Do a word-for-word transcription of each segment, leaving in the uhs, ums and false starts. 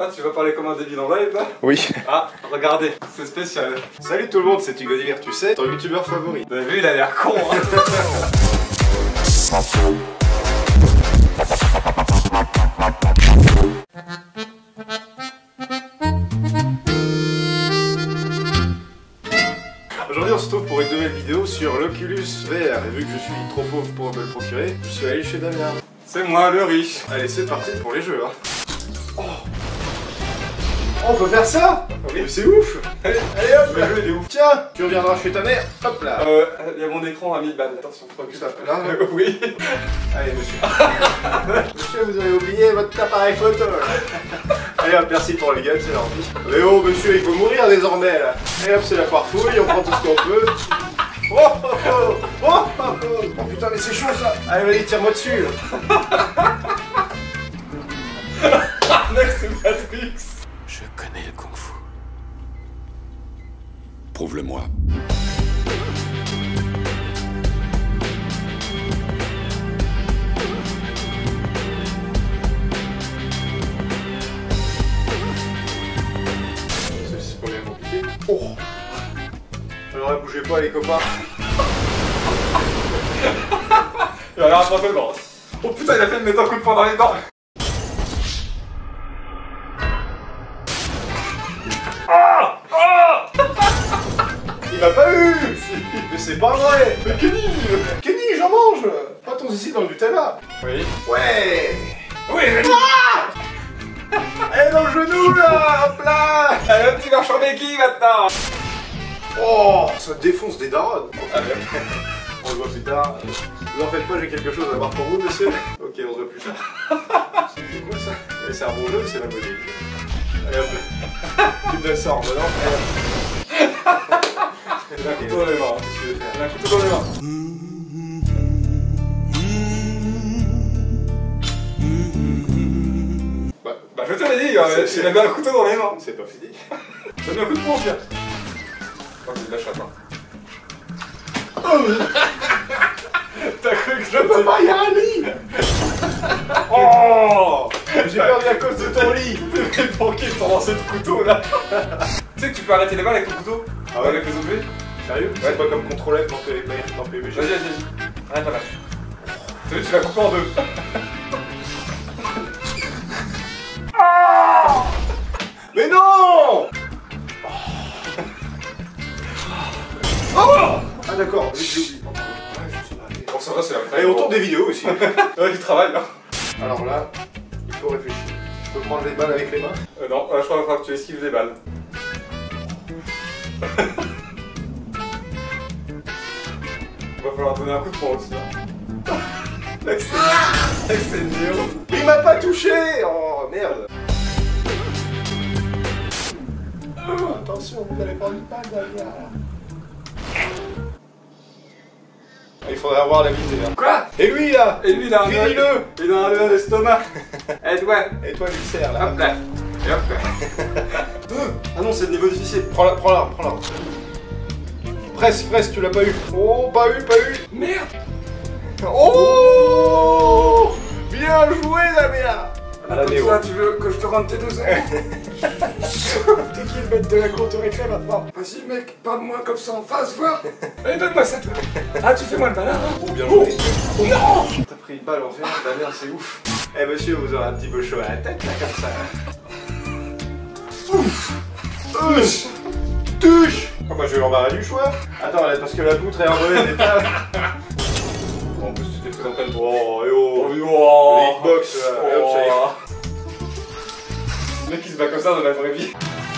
Ah, tu vas parler comme un débile en live là? Oui. Ah, regardez, c'est spécial. Salut tout le monde, c'est Hugo Divers, tu sais, ton youtubeur favori. Vous avez vu, il a l'air con hein. Aujourd'hui on se retrouve pour une nouvelle vidéo sur l'Oculus V R. Et vu que je suis trop pauvre pour me le procurer, je suis allé chez Damien. C'est moi le riche. Allez, c'est parti pour les jeux hein. Oh, on peut faire ça? Oui. C'est ouf. Allez, allez hop, le jeu il est ouf. Tiens, tu reviendras chez ta mère. Hop là. Euh, il y a mon écran à mille balles, attention, je crois que ça. Là, oui. Allez monsieur. Monsieur, vous avez oublié votre appareil photo. Allez hop, merci pour les gars, c'est l'ordi. Mais oh monsieur, il faut mourir désormais là. Allez hop, c'est la foire fouille, on prend tout ce qu'on peut. Oh oh oh oh oh oh oh putain, mais c'est chaud ça. Allez, vas-y, tire-moi dessus. Mec, c'est Matrix. Je connais le kung-fu. Prouve-le-moi. C'est pas bien compliqué. Oh. Alors là, bougez pas les copains. Il a l'air un peu dedans. Oh putain, il a fait de mettre un coup de poing dans les dents. Ah ah. Il m'a pas eu. Mais c'est pas vrai. Mais Kenny, Kenny, j'en mange. Pas ton ici dans le Nutella. Oui. Ouais. Oui, mais... Ah. Allez dans le genou là, hop là. Allez, un petit marchand béquille maintenant. Oh, ça défonce des darons. Allez. On se voit plus tard. Vous en faites pas, j'ai quelque chose à voir pour vous, monsieur. Ok, on se voit plus tard. C'est quoi ça? Mais c'est un bon jeu, c'est la modèle. Allez hop. Tu me donnes ça en venant. Il a un couteau dans les mains. Qu'est-ce que tu veux faire? Il a un couteau dans les mains. Bah, bah je te l'ai dit, hein, il avait un couteau dans les mains. C'est pas fini. Donne un coup de poing, tiens. Oh, j'ai de la chatte, hein. T'as cru que je peux pas, il y a un lit. Oh. J'ai perdu à cause de ton lit. T'es pour qui t'en lancé de couteau là? Tu sais que tu peux arrêter les balles avec ton couteau? Ah ouais? Avec les objets? Sérieux? Ouais. C'est pas comme contrôleur dans P V P G. Vas-y, vas-y, vas-y. Arrête, arrête. T'as vu, tu l'as coupé en deux. Ah. Mais non. Oh. Ah d'accord, j'ai oublié. Bon, ça va, c'est la Et on tourne des vidéos aussi. Ouais, du travail là. Alors là, il faut réfléchir. Je peux prendre les balles avec les mains? Euh, non, euh, je crois qu'il va falloir que tu esquives les balles. Il va falloir donner un coup de poing aussi. Hein. Mec, c'est dur. Il m'a pas touché. Oh merde. Oh, attention, vous allez prendre une balle derrière. Il faudrait avoir la visée là. Quoi? Et lui là? Et lui, il a un Finis-le. Il a un nœud à l'estomac. Et toi? Et toi, l'ulcère là. Hop là. Et hop là. Ah non, c'est le niveau difficile. Prends-la, prends-la, prends-la. Presse, presse, tu l'as pas eu. Oh, pas eu, pas eu. Merde. Oh, bien joué, Damien. Ah, comme ça, tu veux que je te rende tes deux euros? T'es qui le maître de la cour de récré maintenant? Vas-y mec, parle-moi comme ça en face, voir. Allez, donne-moi ça toi. Ah, tu fais moi le malin, hein? Oh, bien joué. Oh non. T'as pris une balle en fer, Damien, c'est ouf. Eh monsieur, vous aurez un petit peu chaud à la tête là, comme ça. Ouf. Touche. Touche. Oh bah je vais l'embarras du choix. Attends, là, parce que la poutre est en mauvais état. En plus, tu t'es pris en pleine. Oh, et oh. Oh, Le oh. hitbox, là. Et hop, ça y est. Le mec il se bat comme ça dans la vraie vie.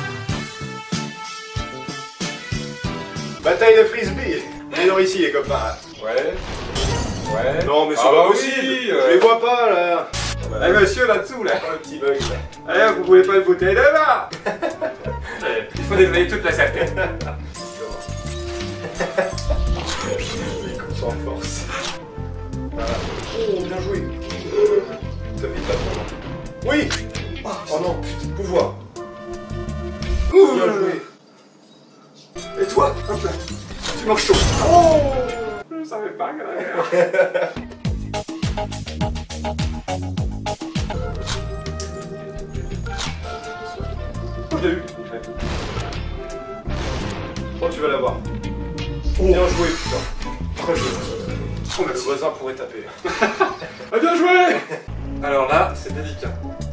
Bataille de frisbee. Venez ici les copains. Ouais. Ouais. Non mais c'est ah pas bah possible. oui, Je euh... les vois pas là. Eh monsieur là-dessous là. Un petit bug là. Allez, vous voulez pas une bouteille de vin? Il faut nettoyer toute la saleté. Les coups sans force. Voilà. Oh bien joué. Ça fait pas trop. Oui. Oh non, putain, pouvoir. Bien joué. Et toi, hop là, tu manges chaud. Oh, je savais pas que je l'ai eu. Oh, tu vas l'avoir. Oh. Bien joué, putain. Très joué. Oh, mais le voisin pourrait taper. Ah, bien joué. Alors là, c'est délicat.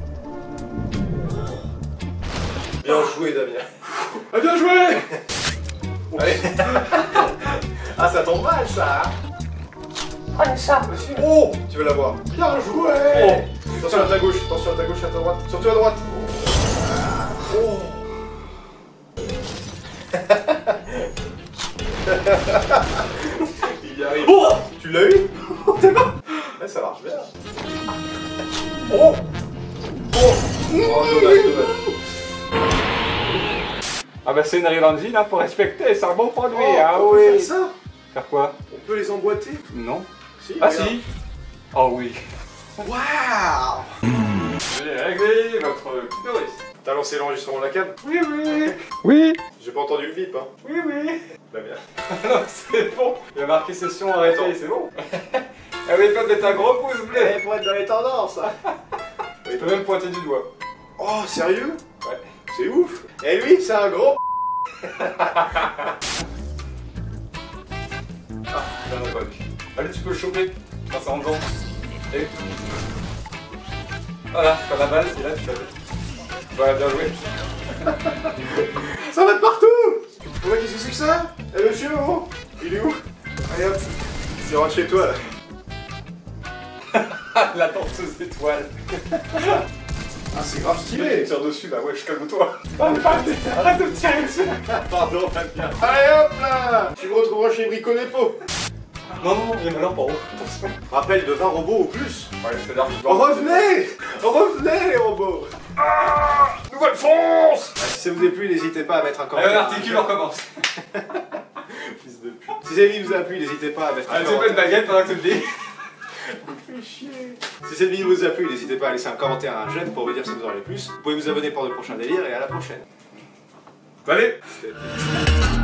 Bien joué, Damien. Ah, bien joué. Allez. Ah, ça tombe mal, ça. Prenez ça, monsieur. Oh, tu vas l'avoir. Bien joué. Oh. Attention à ta gauche, attention à ta gauche, à ta droite. Surtout à droite. Oh. Il y arrive. Oh. Tu l'as eu? T'es bon. Ouais, ça marche bien. Oh. Oh, oh dommage, dommage. Ah bah c'est une Rilandine, hein, faut respecter, c'est un bon produit, Oh, ah on peut oui. faire ça. Faire quoi? On peut les emboîter. Non. Si, Ah regarde. si. Oh oui. Waouh. J'ai réglé votre clitoris. T'as lancé l'enregistrement de la cam? Oui, oui. Oui. J'ai pas entendu le bip, hein. Oui, oui. Bah bien. Non, c'est bon. Il y a marqué session arrêtée, c'est bon. Ah oui, pas de mettre un gros pouce bleu. Eh, pour être dans les tendances, hein. Tu peux même pointer du doigt. Oh, sérieux? Ouais. C'est ouf. Et lui, c'est un gros. Ah, bien répondu. Allez, tu peux le choper. Grâce à Anjan. Et... Voilà, t'as la balle, et là tu l'avais. Voilà, bien joué. Ça va de partout. Ouais, qu'est-ce que c'est que ça? Eh monsieur, oh, il est où? Allez hop, c'est rentre chez toi là. La danseuse étoile. Ah, c'est grave Tu stylé. tires dessus là, ouais, je calme-toi. Arrête de me tirer dessus. Pardon, Fabien. Allez hop là. Tu me retrouveras chez Brico Dépôt. Non, non, il y en a là par haut. Attention. Rappel de vingt robots ou plus. Ouais, c'est l'argent. Revenez. Revenez les robots. Ah, nouvelle fonce. Ah, si ça vous a plu, n'hésitez pas à mettre un Allez, commentaire. on articule, on recommence. Fils de pute. Si cette vidéo vous a plu, n'hésitez pas à mettre un Allez, tu fais une commentaire. baguette pendant que tu le dis. Fais chier. Si cette vidéo vous a plu, n'hésitez pas à laisser un commentaire, un j'aime pour me dire si vous en avez plus. Vous pouvez vous abonner pour de prochains délires et à la prochaine. Allez. C'était-